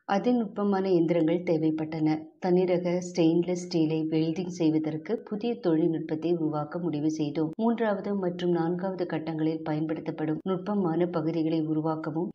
அதிநுட்பமான இயந்திரங்கள் தேவைப்பட்டன. தனிரக stainless ஸ்டீலை welding செய்வதற்கு புதிய தொழில்நுட்பத்தை உருவாக்க முடிவு செய்தோம். 3வது மற்றும் 4வது கட்டங்களில் பயன்படுத்தப்படும் நுட்பமான பகுதிகளை உருவாக்கவும்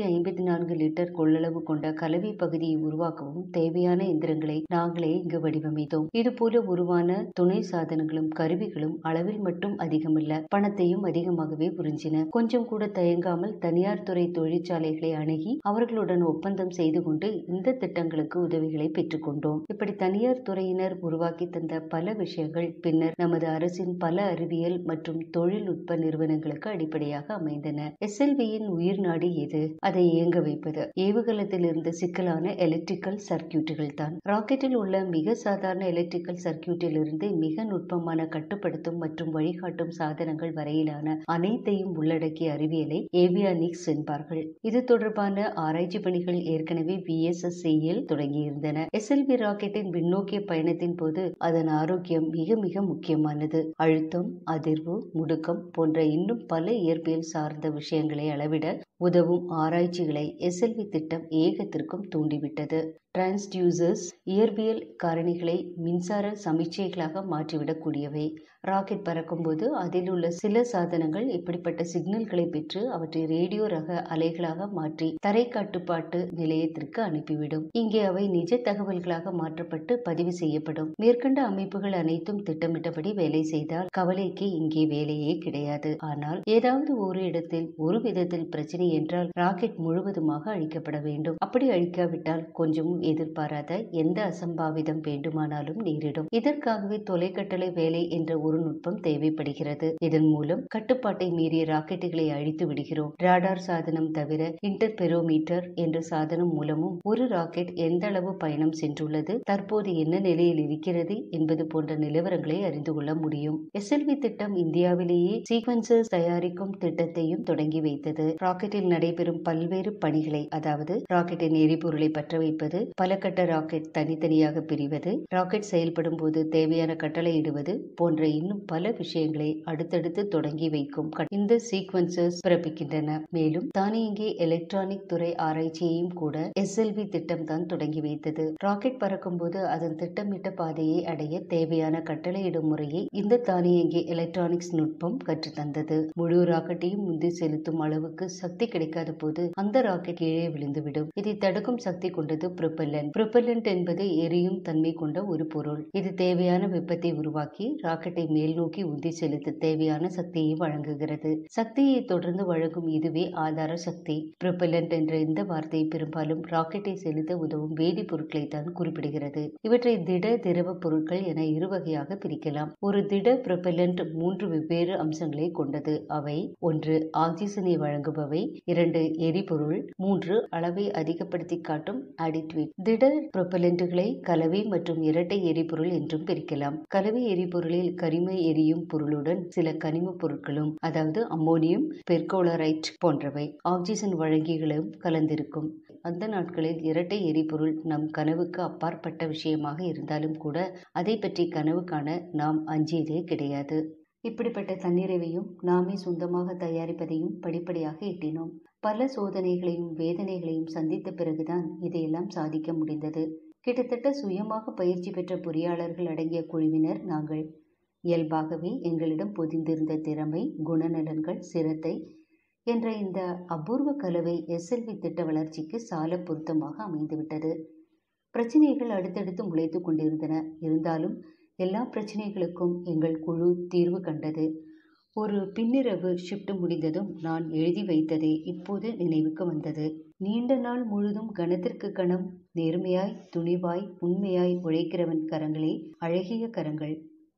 254 லிட்டர் கொள்ளளவு கொண்ட கலவை பகுதியை உருவாக்கவும் தேவையான இயந்திரங்களை நாங்களே இங்கு வடிவமைத்தோம். இதுபோல உருவான துணை சாதனங்களும் கருவிகளும் அளவில் மட்டும் அதிகமல்ல, பணத்தையும் அதிகமாகவே உறிஞ்சின. கொஞ்சம் கூட தயங்காமல் தனியார் துறை தொழிற்சாலைகளை அணுகி அவர்களுடன் ஒப்பந்தம் செய்து கொண்டு இந்த திட்டங்களுக்கு உதவிகளை பெற்றுக்கொண்டோம். இப்படி தனியார் துறையினர் உருவாக்கி தந்த பல விஷயங்கள் பின்னர் நமது அரசின் பல அறிவியல் மற்றும் தொழில்நுட்ப நிறுவனங்களுக்கு அடிப்படையாக அமைந்தன. SLVயின் உயிர் நாடி எது? அதை இயங்க வைப்பது ஏவுகலத்தில் இருந்த சிக்கலான எலக்ட்ரிக்கல் சர்க்கியூட்டுகள் தான். ராக்கெட்டில் உள்ள மிக சாதாரண எலக்ட்ரிக்கல் சர்க்கியூட்டில் இருந்து மிக நுட்பமான கட்டுப்படுத்தும் மற்றும் வழிகாட்டும் சாதனங்கள் வரையிலான அனைத்தையும் உள்ளடக்கிய அறிவியலை ஏவியானிக்ஸ் என்பார்கள். இது தொடர்பான ஆராய்ச்சி பணிகள் ஏற்கனவே VSSCயில் தொடங்கியிருந்தன. SLV ராக்கெட்டின் விண்ணோக்கிய பயணத்தின் போது அதன் ஆரோக்கியம் மிக மிக முக்கியமானது. அழுத்தம், அதிர்வு, முடுக்கம் போன்ற இன்னும் பல இயற்பியல் சார்ந்த விஷயங்களை அளவிட உதவும் ஆராய்ச்சிகளை SLV திட்டம் ஏகத்திற்கும் தூண்டிவிட்டது. டிரான்ஸ்டியூசர்ஸ் இயற்பியல் காரணிகளை மின்சார சமிச்சைகளாக மாற்றிவிடக்கூடியவை. ராக்கெட் பறக்கும்போது அதில் உள்ள சில சாதனங்கள் இப்படிப்பட்ட சிக்னல்களை பெற்று அவற்றை ரேடியோ ரக அலைகளாக மாற்றி தரை கட்டுப்பாட்டு நிலையத்திற்கு அனுப்பிவிடும். இங்கே அவை நிஜ தகவல்களாக மாற்றப்பட்டு பதிவு செய்யப்படும். மேற்கண்ட அமைப்புகள் அனைத்தும் திட்டமிட்டபடி வேலை செய்தால் கவலைக்கு இங்கே வேலையே கிடையாது. ஆனால் ஏதாவது ஒரு இடத்தில் ஒரு விதத்தில் பிரச்சனை என்றால் ராக்கெட் முழுவதுமாக அழிக்கப்பட வேண்டும். அப்படி அழிக்காவிட்டால் கொஞ்சமும் எதிர்பாராத எந்த அசம்பாவிதம் வேண்டுமானாலும் நேரிடும். இதற்காகவே தொலைக்கட்டளை வேலை என்ற ஒரு நுட்பம் தேவைப்படுகிறது. இதன் மூலம் கட்டுப்பாட்டை மீறிய ராக்கெட்டுகளை அழித்து விடுகிறோம். ராடார் சாதனம் தவிர இன்டர்பெரோமீட்டர் என்ற சாதனம் மூலமும் ஒரு ராக்கெட் எந்த அளவு பயணம் சென்றுள்ளது, தற்போது என்ன நிலையில் இருக்கிறது என்பது போன்ற நிலவரங்களை அறிந்து கொள்ள முடியும். SLV திட்டம் இந்தியாவிலேயே சீக்வென்சர்ஸ் தயாரிக்கும் திட்டத்தையும் தொடங்கி வைத்தது. ராக்கெட்டில் நடைபெறும் பல்வேறு பணிகளை, அதாவது ராக்கெட்டின் எரிபொருளை பற்ற வைப்பது, பல கட்ட ராக்கெட் தனித்தனியாக பிரிவது, ராக்கெட் செயல்படும் போது தேவையான கட்டளையிடுவது போன்ற இன்னும் பல விஷயங்களை அடுத்தடுத்து தொடங்கி வைக்கும் இந்த சீக்வென்சர்ஸ் பிறப்பிக்கின்றன. மேலும் தானியங்கி எலக்ட்ரானிக் துறை ஆராய்ச்சியையும் கூட SLV திட்டம் தான் தொடங்கி வைத்தது. ராக்கெட் பறக்கும் போது அதன் திட்டமிட்ட பாதையை அடைய தேவையான கட்டளையிடும் முறையை இந்த தானியங்கி எலக்ட்ரானிக்ஸ் நுட்பம் கற்றுத்தந்தது. முழு ராக்கெட்டையும் முந்தி செலுத்தும் அளவுக்கு சக்தி கிடைக்காத போது அந்த ராக்கெட் கீழே விழுந்துவிடும். இதை தடுக்கும் சக்தி கொண்டது ப்ரொபெல்லன்ட். ப்ரொபெல்லன்ட் என்பது எரியும் தன்மை கொண்ட ஒரு பொருள். இது தேவையான வெப்பத்தை உருவாக்கி ராக்கெட்டை மேல் நோக்கி உந்தி செலுத்த தேவையான சக்தியை வழங்குகிறது. சக்தியை தொடர்ந்து வழங்கும் இதுவே ஆதார சக்தி. ப்ரொபெல்லன்ட் என்ற இந்த வார்த்தை பெரும்பாலும் ராக்கெட்டை செலுத்த உதவும் வேதிப்பொருட்களை தான் குறிப்பிடுகிறது. இவற்றை திட, திரவ பொருட்கள் என இரு வகையாக பிரிக்கலாம். ஒரு திட ப்ரொபெல்லன்ட் 3 வெவ்வேறு அம்சங்களை கொண்டது. அவை: 1 ஆக்சிஜனை வழங்குபவை, 2 எரிபொருள், 3 அளவை அதிகப்படுத்தி காட்டும் அடிட்டிவ். திட ப்ரொபெல்லன்ட்களை கலவை மற்றும் இரட்டை எரிபொருள் என்றும் பிரிக்கலாம். கலவை எரிபொருளில் கரிம எரியும் பொருளுடன் சில கனிம பொருட்களும், அதாவது அம்மோனியம் பெர்குளோரைட் போன்றவை, ஆக்சிஜன் வழங்கிகளும் கலந்திருக்கும். அந்த நாட்களில் இரட்டை எரிபொருள் நம் கனவுக்கு அப்பாற்பட்ட விஷயமாக இருந்தாலும் கூட அதை பற்றி கனவு காண நாம் அஞ்சியதே கிடையாது. இப்படிப்பட்ட தன்னிறைவையும் நாமே சொந்தமாக தயாரிப்பதையும் படிப்படியாக எட்டினோம். பல சோதனைகளையும் வேதனைகளையும் சந்தித்த பிறகுதான் இதையெல்லாம் சாதிக்க முடிந்தது. கிட்டத்தட்ட சுயமாக பயிற்சி பெற்ற பொறியாளர்கள் அடங்கிய குழுவினர் நாங்கள். இயல்பாகவே எங்களிடம் பொதிந்திருந்த திறமை, குணநலன்கள், சிரத்தை என்ற இந்த அபூர்வ கலவை SLV திட்ட வளர்ச்சிக்கு சால பொருத்தமாக அமைந்துவிட்டது. பிரச்சனைகள் அடுத்தடுத்து முளைத்து கொண்டிருந்தன. இருந்தாலும் எல்லா பிரச்சனைகளுக்கும் எங்கள் குழு தீர்வு கண்டது. ஒரு பின்னிரவு ஷிப்ட் முடிந்ததும் நான் எழுதி வைத்ததே இப்போது நினைவுக்கு வந்தது. நீண்ட நாள் முழுதும் கணத்திற்கு கணம் நேர்மையாய், துணிவாய், உண்மையாய் உழைக்கிறவன் கரங்களே அழகிய கரங்கள்.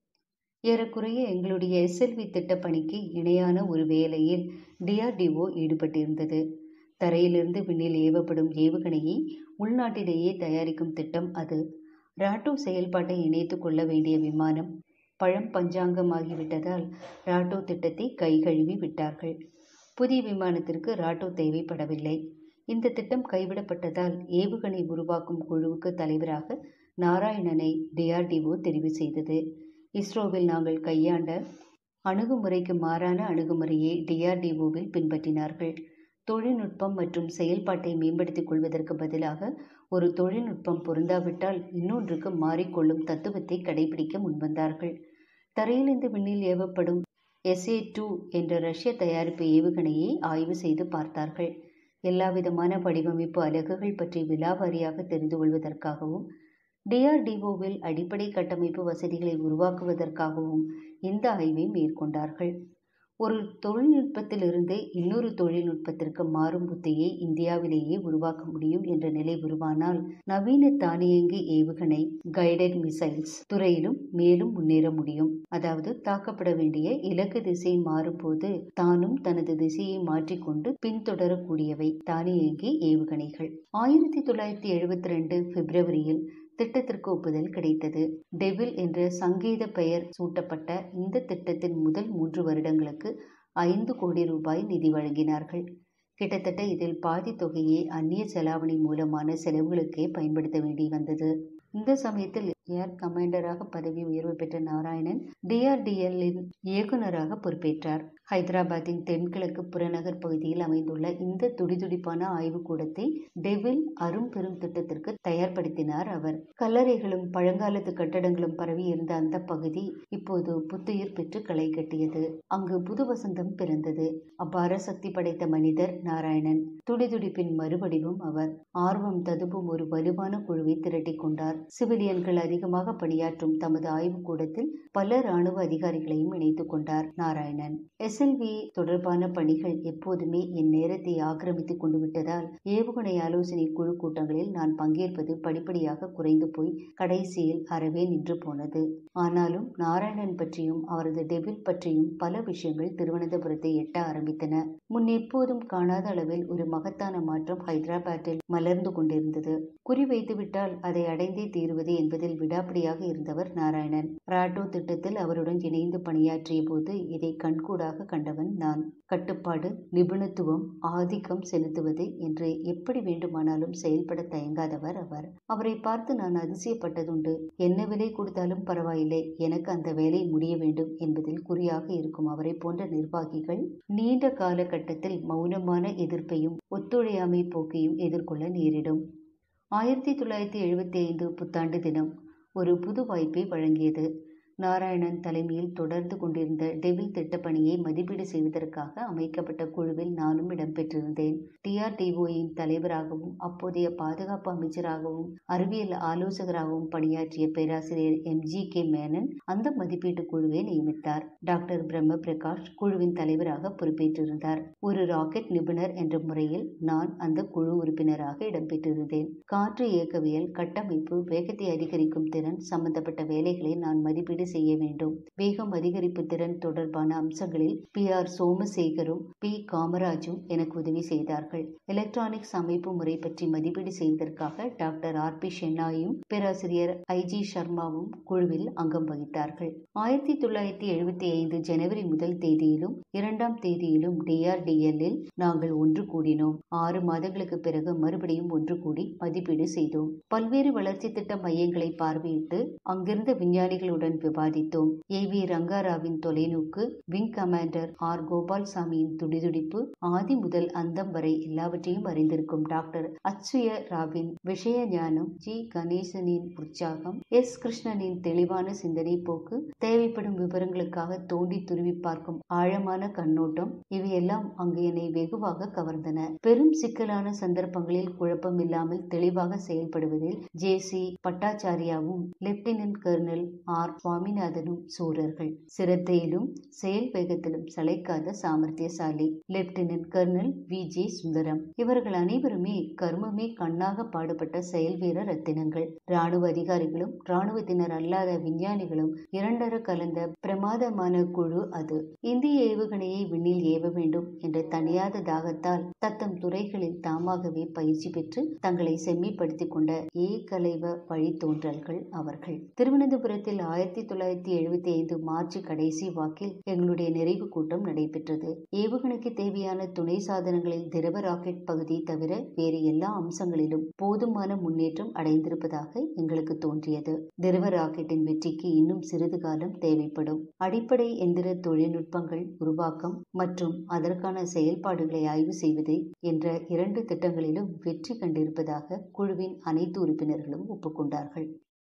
ஏறக்குறைய எங்களுடைய SLV திட்ட பணிக்கு இணையான ஒரு வேலையில் DRDO ஈடுபட்டிருந்தது. தரையிலிருந்து விண்ணில் ஏவப்படும் ஏவுகணையை உள்நாட்டிலேயே தயாரிக்கும் திட்டம் அது. ராட்டோ செயல்பாட்டை இணைத்து கொள்ள வேண்டிய விமானம் பழம் பஞ்சாங்கமாகிவிட்டதால் ராட்டோ திட்டத்தை கைகழுவி விட்டார்கள். புதிய விமானத்திற்கு ராட்டோ தேவைப்படவில்லை. இந்த திட்டம் கைவிடப்பட்டதால் ஏவுகணை உருவாக்கும் குழுவுக்கு தலைவராக நாராயணனை DRDO தெரிவு செய்தது. இஸ்ரோவில் நாங்கள் கையாண்ட அணுகுமுறைக்கு மாறான அணுகுமுறையை DRDOவில் பின்பற்றினார்கள். தொழில்நுட்பம் மற்றும் செயல்பாட்டை மேம்படுத்திக் கொள்வதற்கு பதிலாக ஒரு தொழில்நுட்பம் பொருந்தாவிட்டால் இன்னொன்றுக்கு மாறிக்கொள்ளும் தத்துவத்தை கடைபிடிக்க முன்வந்தார்கள். தரையிலிருந்து விண்ணில் ஏவப்படும் SA-2 என்ற ரஷ்ய தயாரிப்பு ஏவுகணையை ஆய்வு செய்து பார்த்தார்கள். எல்லாவிதமான வடிவமைப்பு அலகுகள் பற்றி விலாவாரியாக தெரிந்து கொள்வதற்காகவும் DRDOவில் அடிப்படை கட்டமைப்பு வசதிகளை உருவாக்குவதற்காகவும் இந்த ஆய்வை மேற்கொண்டார்கள். ஒரு தொழில்நுட்பத்திலிருந்து இன்னொரு தொழில்நுட்பத்திற்கு மாறும் புத்தியை இந்தியாவிலேயே உருவாக்க முடியும் என்ற நிலை உருவானால் நவீன தானியங்கி ஏவுகணை கைடட் மிசைல்ஸ் துறையிலும் மேலும் முன்னேற முடியும். அதாவது தாக்கப்பட வேண்டிய இலக்கு திசை மாறும்போது தானும் தனது திசையை மாற்றிக்கொண்டு பின்தொடரக்கூடியவை தானியங்கி ஏவுகணைகள். 1972 பிப்ரவரியில் திட்டத்திற்கு ஒப்புதல் கிடைத்தது. டெவில் என்ற சங்கீத பெயர் சூட்டப்பட்ட இந்த திட்டத்தின் முதல் 3 வருடங்களுக்கு 5 கோடி ரூபாய் நிதி வழங்கினார்கள். கிட்டத்தட்ட இதில் பாதி தொகையை அந்நிய செலாவணி மூலமான செலவுகளுக்கே பயன்படுத்த வேண்டி வந்தது. இந்த சமயத்தில் ஏர் கமாண்டராக பதவி உயர்வு பெற்ற நாராயணன் DRDLன் இயக்குநராக பொறுப்பேற்றார். ஹைதராபாத்தின் தென்கிழக்கு புறநகர் பகுதியில் அமைந்துள்ள இந்த துடிதுடிப்பான ஆய்வுக்கூடத்தை டெவில் அரும்பெரும் திட்டத்திற்கு தயார்படுத்தினார் அவர். கல்லறைகளும் பழங்காலத்து கட்டடங்களும் பரவி இருந்த அந்த பகுதி இப்போது புத்துயிர் பெற்று களை கட்டியது. அங்கு புது வசந்தம் பிறந்தது. அபார சக்தி படைத்த மனிதர் நாராயணன். துடிதுடிப்பின் மறுவடிவம் அவர். ஆர்வம் ததும்பும் ஒரு வலுவான குழுவை திரட்டிக் கொண்டார். சிவிலியன்கள் அதிகமாக பணியாற்றும் தமது ஆய்வுக்கூடத்தில் பல இராணுவ அதிகாரிகளையும் இணைத்துக் கொண்டார் நாராயணன். SLV தொடர்பான பணிகள் எப்போதுமே என் நேரத்தை ஆக்கிரமித்துக் கொண்டு விட்டதால் ஏவுகணை ஆலோசனை குழு கூட்டங்களில் நான் பங்கேற்பது படிப்படியாக குறைந்து போய் கடைசியில் அறவே நின்று போனது. ஆனாலும் நாராயணன் பற்றியும் அவரது டெவில் பற்றியும் பல விஷயங்கள் திருவனந்தபுரத்தை எட்ட ஆரம்பித்தன. முன் எப்போதும் காணாத அளவில் ஒரு மகத்தான மாற்றம் ஹைதராபாத்தில் மலர்ந்து கொண்டிருந்தது. குறி வைத்துவிட்டால் அதை அடைந்தே தீருவது என்பதில் விடாப்பிடியாக இருந்தவர் நாராயணன். ராட்டோ திட்டத்தில் அவருடன் இணைந்து பணியாற்றிய போது இதை கண்கூடாக கண்டவன் நான். கட்டுப்பாடு, நிபுணத்துவம், ஆதிக்கம் செலுத்துவது என்று எப்படி வேண்டுமானாலும் செயல்பட தயங்காதவர் அவர். அவரை பார்த்து நான் அதிசயப்பட்டதுண்டு. என்ன விலை கொடுத்தாலும் பரவாயில்லை, எனக்கு அந்த வேலை முடிய வேண்டும் என்பதில் குறியாக இருக்கும் அவரை போன்ற நிர்வாகிகள் நீண்ட காலகட்டத்தில் மௌனமான எதிர்ப்பையும் ஒத்துழையாமை போக்கையும் எதிர்கொள்ள நேரிடும். 1975 புத்தாண்டு தினம் ஒரு புது வாய்ப்பை வழங்கியது. நாராயணன் தலைமையில் தொடர்ந்து கொண்டிருந்த டெவில் திட்டப்பணியை மதிப்பீடு செய்வதற்காக அமைக்கப்பட்ட குழுவில் நானும் இடம்பெற்றிருந்தேன். DRDOயின் தலைவராகவும் அப்போதைய பாதுகாப்பு அமைச்சராகவும் அறிவியல் ஆலோசகராகவும் பணியாற்றிய பேராசிரியர் MGK மேனன் அந்த மதிப்பீட்டு குழுவை நியமித்தார். டாக்டர் பிரம்ம பிரகாஷ் குழுவின் தலைவராக பொறுப்பேற்றிருந்தார். ஒரு ராக்கெட் நிபுணர் என்ற முறையில் நான் அந்த குழு உறுப்பினராக இடம்பெற்றிருந்தேன். காற்று இயக்கவியல், கட்டமைப்பு, வேகத்தை அதிகரிக்கும் திறன் சம்பந்தப்பட்ட வேலைகளை நான் மதிப்பீடு செய்ய வேண்டும். வேகம் அதிகரிப்பு திறன் தொடர்பான அம்சங்களில் PR சோமசேகரும் P காமராஜும் எனக்கு உதவி செய்தார்கள். எலக்ட்ரானிக்ஸ் அமைப்பு முறை பற்றி மதிப்பீடு செய்வதற்காக டாக்டர் RP ஷென்னாயும் பேராசிரியர் IG சர்மாவும் குழுவில் அங்கம் வகித்தார்கள். 1975 ஜனவரி 1 தேதியிலும் 2 தேதியிலும் DRDLல் நாங்கள் ஒன்று கூடினோம். 6 மாதங்களுக்கு பிறகு மறுபடியும் ஒன்று கூடி மதிப்பீடு செய்தோம். பல்வேறு வளர்ச்சி திட்ட மையங்களை பார்வையிட்டு அங்கிருந்த விஞ்ஞானிகளுடன் விவாதித்தோம். AV ரங்காராவின் தொலைநோக்கு, விங் கமாண்டர் R கோபால்சாமியின் துடிதுடிப்பு, ஆதி முதல் அந்தம் வரை எல்லாவற்றையும் அறிந்திருக்கும் டாக்டர் அச்சுய ராவின் விஷய ஞானம், G கணேசனின் உற்சாகம், S கிருஷ்ணனின் தெளிவான சிந்தனை போக்கு, தேவைப்படும் விவரங்களுக்காக தோண்டி துருவி பார்க்கும் ஆழமான கண்ணோட்டம், இவையெல்லாம் அங்கு என்னை வெகுவாக கவர்ந்தன. பெரும் சிக்கலான சந்தர்ப்பங்களில் குழப்பம் இல்லாமல் தெளிவாக செயல்படுவதில் JC பட்டாச்சாரியாவும் லெப்டினன்ட் கர்னல் R சுவாமிநாதனும் சூரர்கள். சிரத்தையிலும் செயல் வேகத்திலும் சளைக்காத சாமர்த்தியசாலி லெப்டினன்ட் கர்னல் VJ சுந்தரம். இவர்கள் அனைவருமே கர்மமே கண்ணாக பாடுபட்ட செயல் வீர ரத்தினங்கள். இராணுவ அதிகாரிகளும் இராணுவத்தினர் அல்லாத விஞ்ஞானிகளும் இரண்டர கலந்த பிரமாதமான குழு அது. இந்திய ஏவுகணையை விண்ணில் ஏவ வேண்டும் என்ற தனியாத தாகத்தால் தத்தம் துறைகளில் தாமாகவே பயிற்சி பெற்று தங்களை செம்மைப்படுத்திக் கொண்ட ஏகலைவ வழித்தோன்றல்கள் அவர்கள். திருவனந்தபுரத்தில் 1975 மார்ச் கடைசி வாக்கில் எங்களுடைய நிறைவு கூட்டம் நடைபெற்றது. ஏவுகணைக்கு தேவையான துணை சாதனங்களில் திரவ ராக்கெட் பகுதி தவிர வேறு எல்லா அம்சங்களிலும் போதுமான முன்னேற்றம் அடைந்திருப்பதாக எங்களுக்கு தோன்றியது. திரவ ராக்கெட்டின் வெற்றிக்கு இன்னும் சிறிது காலம் தேவைப்படும். அடிப்படை எந்திர தொழில்நுட்பங்கள் உருவாக்கம் மற்றும் அதற்கான செயல்பாடுகளை ஆய்வு செய்வது என்ற 2 திட்டங்களிலும் வெற்றி கண்டிருப்பதாக குழுவின் அனைத்து உறுப்பினர்களும் ஒப்புக்கொண்டார்கள்.